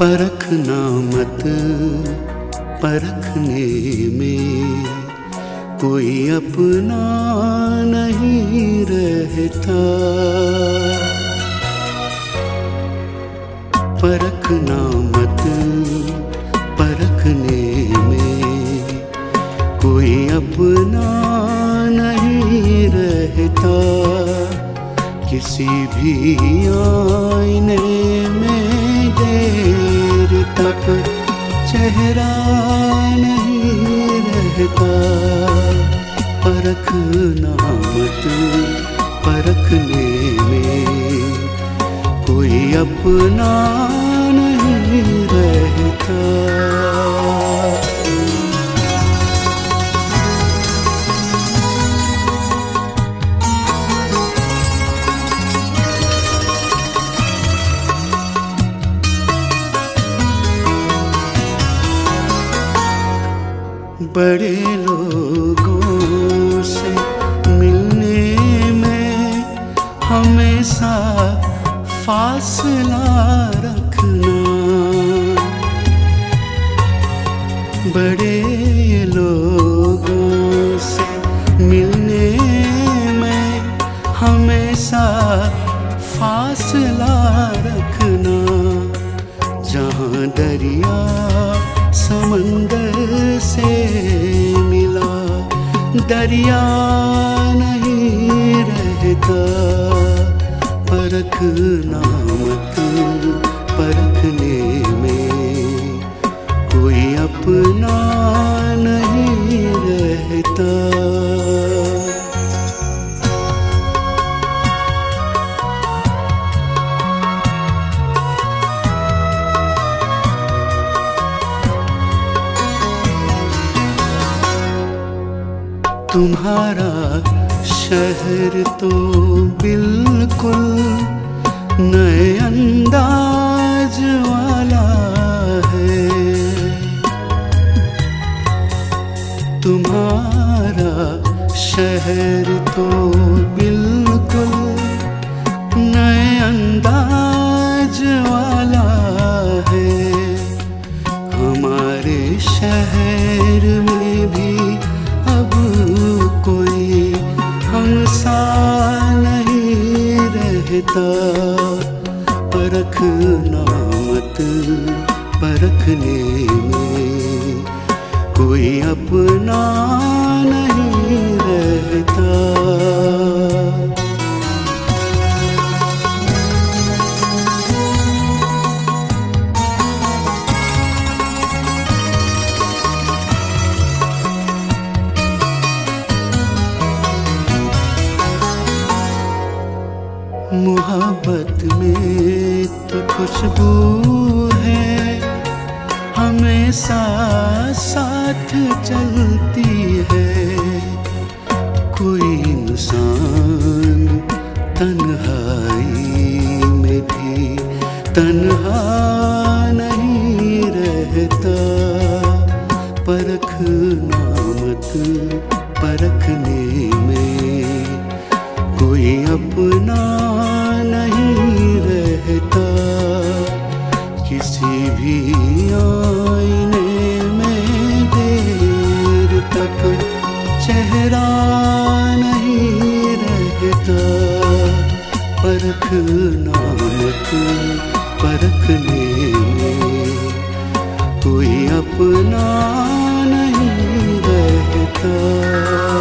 परखना मत परखने में कोई अपना नहीं रहता। परखना मत परखने में कोई अपना नहीं रहता। किसी भी आईने में देर तक चेहरा नहीं रहता। परखना मत परखने में कोई अपना नहीं रहता। बड़े लोगों से मिलने में हमेशा फासला रखना। बड़े लोगों से मिलने में हमेशा फासला रखना। जहाँ दरिया समंदर से मिला दरिया नहीं रहता। परखना मत परखने में कोई अपना नहीं रहता। तुम्हारा शहर तो बिल्कुल नए अंदाज वाला है। तुम्हारा शहर तो बिल्कुल नए अंदाज वाला है। हमारे शहर में भी कोई हमसा नहीं रहता। परखना मत परखने में कोई अपना नहीं रहता। मोहब्बत में तो खुशबू है हमेशा साथ चलती है। कोई इंसान तन्हाई में भी तन्हा नहीं रहता। परखना मत परखने में कोई अपना नहीं रहता। किसी भी आईने में देर तक चेहरा नहीं रहता। परखना मत परखने में कोई अपना नहीं रहता।